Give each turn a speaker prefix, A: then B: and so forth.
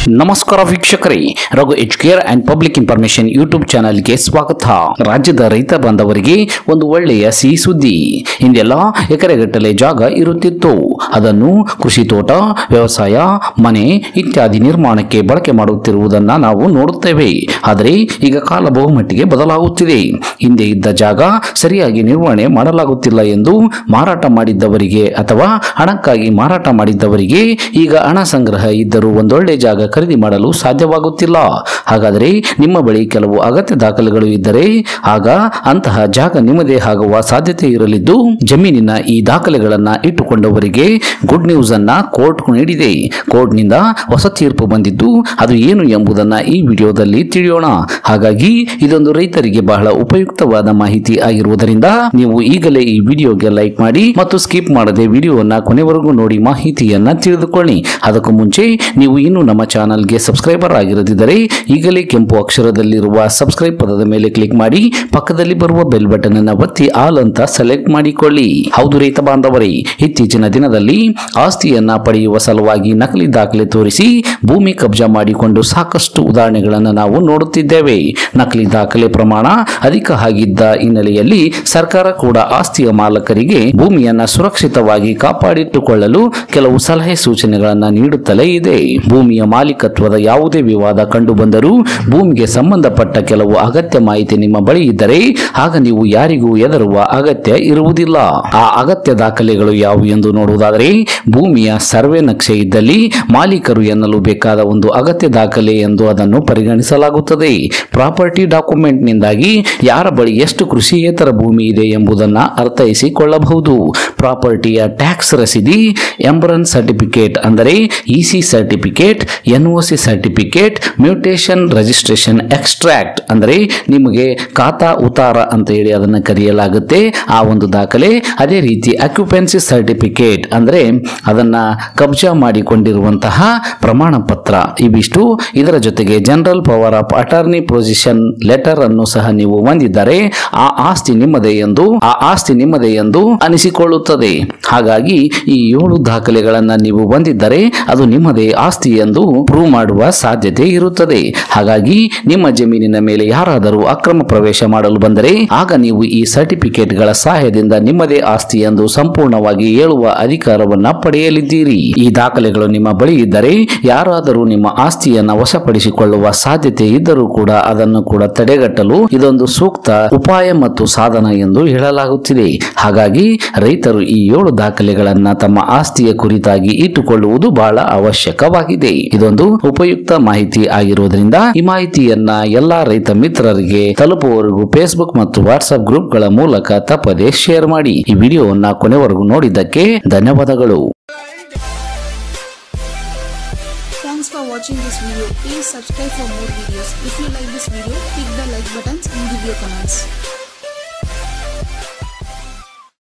A: ನಮಸ್ಕಾರ ವೀಕ್ಷಕರೇ, Raghu educare and public information YouTube ಚಾನೆಲ್ಗೆ ಸ್ವಾಗತ. ರಾಜ್ಯದ ರೈತ ಬಾಂಧವರಿಗೆ ಒಂದು ಒಳ್ಳೆಯ ಸಿಹಿ ಸುದ್ದಿ. ಹಿಂದೆಲ್ಲ ಎಕರೆಗಟ್ಟಲೆ ಜಾಗ ಇರುತ್ತಿತ್ತು. ಅದನ್ನು ಕೃಷಿ ತೋಟ, ವ್ಯವಸಾಯ, ಮನೆ ಇತ್ಯಾದಿ ನಿರ್ಮಾಣಕ್ಕೆ ಬಳಕೆ ಮಾಡುತ್ತಿರುವುದನ್ನ ನಾವು ನೋಡುತ್ತೇವೆ. ಆದರೆ ಈಗ ಕಾಲ ಬಹುಮಟ್ಟಿಗೆ ಬದಲಾಗುತ್ತಿದೆ. ಹಿಂದೆ ಇದ್ದ ಜಾಗ ಸರಿಯಾಗಿ ನಿರ್ವಹಣೆ ಮಾಡಲಾಗುತ್ತಿಲ್ಲ ಎಂದು ಮಾರಾಟ ಮಾಡಿದ್ದವರಿಗೆ ಅಥವಾ ಹಣಕ್ಕಾಗಿ ಮಾರಾಟ ಮಾಡಿದ್ದವರಿಗೆ ಈಗ ಹಣ ಸಂಗ್ರಹ ಇದ್ದರೂ ಒಂದೊಳ್ಳೆ ಜಾಗ ಖರೀದಿ ಮಾಡಲು ಸಾಧ್ಯವಾಗುತ್ತಿಲ್ಲ. ಹಾಗಾದರೆ ನಿಮ್ಮ ಬಳಿ ಕೆಲವು ಅಗತ್ಯ ದಾಖಲೆಗಳು ಇದ್ದರೆ ಆಗ ಅಂತಹ ಜಾಗ ನಿಮ್ಮದೇ ಆಗುವ ಸಾಧ್ಯತೆ ಇರಲಿದ್ದು, ಜಮೀನಿನ ಈ ದಾಖಲೆಗಳನ್ನ ಇಟ್ಟುಕೊಂಡವರಿಗೆ ಗುಡ್ ನ್ಯೂಸ್ ಅನ್ನ ಕೋರ್ಟ್ ನೀಡಿದೆ. ಕೋರ್ಟ್ನಿಂದ ಹೊಸ ತೀರ್ಪು ಬಂದಿದ್ದು ಅದು ಏನು ಎಂಬುದನ್ನ ಈ ವಿಡಿಯೋದಲ್ಲಿ ತಿಳಿಯೋಣ. ಹಾಗಾಗಿ ಇದೊಂದು ರೈತರಿಗೆ ಬಹಳ ಉಪಯುಕ್ತವಾದ ಮಾಹಿತಿ ಆಗಿರುವುದರಿಂದ ನೀವು ಈಗಲೇ ಈ ವಿಡಿಯೋಗೆ ಲೈಕ್ ಮಾಡಿ ಮತ್ತು ಸ್ಕಿಪ್ ಮಾಡದೆ ವಿಡಿಯೋವನ್ನ ಕೊನೆವರೆಗೂ ನೋಡಿ ಮಾಹಿತಿಯನ್ನ ತಿಳಿದುಕೊಳ್ಳಿ. ಅದಕ್ಕೂ ಮುಂಚೆ ನೀವು ಇನ್ನೂ ನಮ್ಮ ಚಾನಲ್ಗೆ ಸಬ್ಸ್ಕ್ರೈಬರ್ ಆಗಿರದಿದ್ದರೆ ಈಗಲೇ ಕೆಂಪು ಅಕ್ಷರದಲ್ಲಿರುವ ಸಬ್ಸ್ಕ್ರೈಬ್ ಪದದ ಮೇಲೆ ಕ್ಲಿಕ್ ಮಾಡಿ ಪಕ್ಕದಲ್ಲಿ ಬರುವ ಬೆಲ್ ಬಟನ್ ಅನ್ನು ಒತ್ತಿ ಆಲ್ ಅಂತ ಸೆಲೆಕ್ಟ್ ಮಾಡಿಕೊಳ್ಳಿ. ಹೌದು ರೈತ ಬಾಂಧವರೇ, ಇತ್ತೀಚಿನ ದಿನದಲ್ಲಿ ಆಸ್ತಿಯನ್ನ ಪಡೆಯುವ ಸಲುವಾಗಿ ನಕಲಿ ದಾಖಲೆ ತೋರಿಸಿ ಭೂಮಿ ಕಬ್ಜಾ ಮಾಡಿಕೊಂಡು ಸಾಕಷ್ಟು ಉದಾಹರಣೆಗಳನ್ನು ನಾವು ನೋಡುತ್ತಿದ್ದೇವೆ. ನಕಲಿ ದಾಖಲೆ ಪ್ರಮಾಣ ಅಧಿಕ ಆಗಿದ್ದ ಹಿನ್ನೆಲೆಯಲ್ಲಿ ಸರ್ಕಾರ ಕೂಡ ಆಸ್ತಿಯ ಮಾಲಕರಿಗೆ ಭೂಮಿಯನ್ನ ಸುರಕ್ಷಿತವಾಗಿ ಕಾಪಾಡಿಟ್ಟುಕೊಳ್ಳಲು ಕೆಲವು ಸಲಹೆ ಸೂಚನೆಗಳನ್ನು ನೀಡುತ್ತಲೇ ಇದೆ. ಭೂಮಿಯ ಮಾಲೀಕತ್ವದ ಯಾವುದೇ ವಿವಾದ ಕಂಡು ಬಂದರೂ ಭೂಮಿಗೆ ಸಂಬಂಧಪಟ್ಟ ಕೆಲವು ಅಗತ್ಯ ಮಾಹಿತಿ ನಿಮ್ಮ ಬಳಿ ಇದ್ದರೆ ಆಗ ನೀವು ಯಾರಿಗೂ ಹೆದರುವ ಅಗತ್ಯ ಇರುವುದಿಲ್ಲ. ಆ ಅಗತ್ಯ ದಾಖಲೆಗಳು ಯಾವುವು ಎಂದು ನೋಡುವುದಾದರೆ, ಭೂಮಿಯ ಸರ್ವೆ ನಕ್ಷೆ ಇದ್ದಲ್ಲಿ ಮಾಲೀಕರು ಎನ್ನಲು ಬೇಕಾದ ಒಂದು ಅಗತ್ಯ ದಾಖಲೆ ಎಂದು ಅದನ್ನು ಪರಿಗಣಿಸಲಾಗುತ್ತದೆ. ಪ್ರಾಪರ್ಟಿ ಡಾಕ್ಯುಮೆಂಟ್ ನಿಂದಾಗಿ ಯಾರ ಬಳಿ ಎಷ್ಟು ಕೃಷಿಯೇತರ ಭೂಮಿ ಇದೆ ಎಂಬುದನ್ನು ಅರ್ಥೈಸಿಕೊಳ್ಳಬಹುದು. ಪ್ರಾಪರ್ಟಿಯ ಟ್ಯಾಕ್ಸ್ ರಸೀದಿ, ಎಂಬರೆನ್ಸ್ ಸರ್ಟಿಫಿಕೇಟ್ ಅಂದರೆ EC certificate, NOC certificate, mutation registration extract ಅಂದರೆ ನಿಮಗೆ ಖಾತಾ ಉತ್ತಾರ ಅಂತ ಹೇಳಿ ಅದನ್ನು ಕರೆಯಲಾಗುತ್ತೆ, ಆ ಒಂದು ದಾಖಲೆ. ಅದೇ ರೀತಿ ಅಕ್ಯುಪೆನ್ಸಿ ಸರ್ಟಿಫಿಕೇಟ್ ಅಂದರೆ ಅದನ್ನ ಕಬ್ಜಾ ಮಾಡಿಕೊಂಡಿರುವಂತಹ ಪ್ರಮಾಣ ಪತ್ರ. ಇವಿಷ್ಟು, ಇದರ ಜೊತೆಗೆ general power of attorney position letter ಅನ್ನು ಸಹ ನೀವು ಹೊಂದಿದ್ದರೆ ಆ ಆಸ್ತಿ ನಿಮ್ಮದೇ ಎಂದು ಅನಿಸಿಕೊಳ್ಳುತ್ತದೆ. ಹಾಗಾಗಿ ಈ 7 ದಾಖಲೆಗಳನ್ನ ನೀವು ಹೊಂದಿದ್ದರೆ ಅದು ನಿಮ್ಮದೇ ಆಸ್ತಿ ಎಂದು ಪ್ರೂವ್ ಮಾಡುವ ಸಾಧ್ಯತೆ ಇರುತ್ತದೆ. ಹಾಗಾಗಿ ನಿಮ್ಮ ಜಮೀನಿನ ಮೇಲೆ ಯಾರಾದರೂ ಅಕ್ರಮ ಪ್ರವೇಶ ಮಾಡಲು ಬಂದರೆ ಆಗ ನೀವು ಈ ಸರ್ಟಿಫಿಕೇಟ್ಗಳ ಸಹಾಯದಿಂದ ನಿಮ್ಮದೇ ಆಸ್ತಿ ಎಂದು ಸಂಪೂರ್ಣವಾಗಿ ಹೇಳುವ ಅಧಿಕಾರವನ್ನ ಪಡೆಯಲಿದ್ದೀರಿ. ಈ ದಾಖಲೆಗಳು ನಿಮ್ಮ ಬಳಿ ಇದ್ದರೆ ಯಾರಾದರೂ ನಿಮ್ಮ ಆಸ್ತಿಯನ್ನ ವಶಪಡಿಸಿಕೊಳ್ಳುವ ಸಾಧ್ಯತೆ ಇದ್ದರೂ ಕೂಡ ಅದನ್ನು ಕೂಡ ತಡೆಗಟ್ಟಲು ಇದೊಂದು ಸೂಕ್ತ ಉಪಾಯ ಮತ್ತು ಸಾಧನ ಎಂದು ಹೇಳಲಾಗುತ್ತಿದೆ. ಹಾಗಾಗಿ ರೈತರು ಈ 7 ದಾಖಲೆಗಳನ್ನ ತಮ್ಮ ಆಸ್ತಿಯ ಕುರಿತಾಗಿ ಇಟ್ಟುಕೊಳ್ಳುವುದು ಬಹಳ ಅವಶ್ಯಕವಾಗಿದೆ. ಇದೊಂದು ಉಪಯುಕ್ತ ಮಾಹಿತಿ ಆಗಿರುವುದರಿಂದ ಈ ಮಾಹಿತಿಯನ್ನ ಎಲ್ಲಾ ರೈತ ಮಿತ್ರರಿಗೆ ತಲುಪುವವರೆಗೂ ಫೇಸ್ಬುಕ್ ಮತ್ತು ವಾಟ್ಸ್ಆಪ್ ಗ್ರೂಪ್ಗಳ ಮೂಲಕ ತಪ್ಪದೆ ಶೇರ್ ಮಾಡಿ. ಈ ವಿಡಿಯೋವನ್ನ ಕೊನೆವರೆಗೂ ನೋಡಿದ್ದಕ್ಕೆ ಧನ್ಯವಾದಗಳು.
B: Thanks for watching this video. Please subscribe for more videos. If you like this video, click the like buttons and give your comments.